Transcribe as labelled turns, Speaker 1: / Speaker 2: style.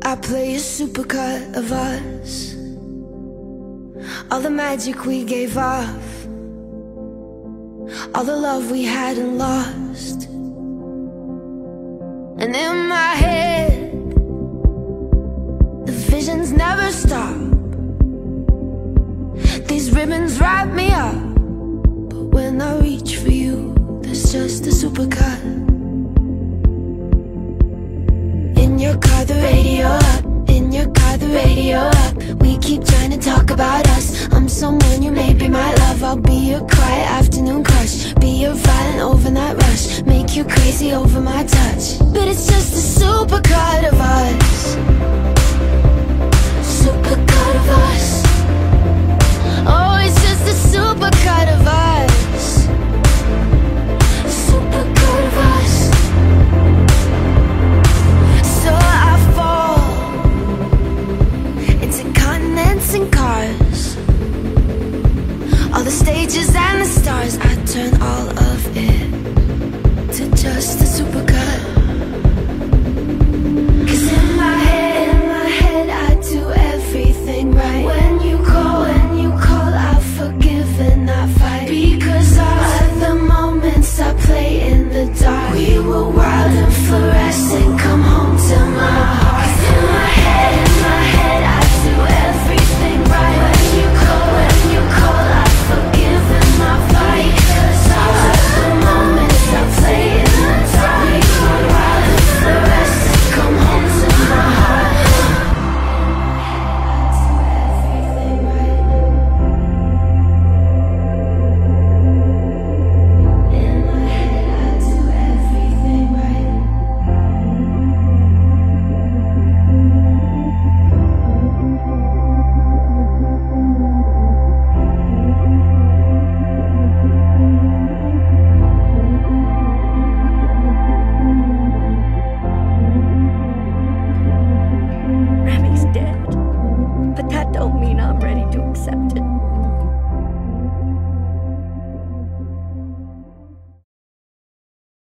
Speaker 1: I play a supercut of us, all the magic we gave off, all the love we hadn't lost. And in my head, the visions never stop. These ribbons wrap me up, but when I reach for you, there's just a supercut. In your car, the radio up. In your car, the radio up. We keep trying to talk about us. I'm someone, you may be my love. I'll be your quiet afternoon crush, be your violent overnight rush, make you crazy over my touch. But it's just a supercut of us. Supercut of us. Oh, it's just a supercut of us. Supercut of us. So I fall into continents and cars, all the stages and the stars. I turn all of it to just a supercut. 'Cause in my head I do everything right. When you call, I forgive and I fight. Because of the moments I play in the dark, we were wild and fluorescent. Come home to my heart. In my head I do everything right. When you call, I forgive and I fight. Because of the moments I play in the dark, we were wild and fluorescent. Come home to my heart.
Speaker 2: Remy's dead, but that don't mean I'm ready to accept it.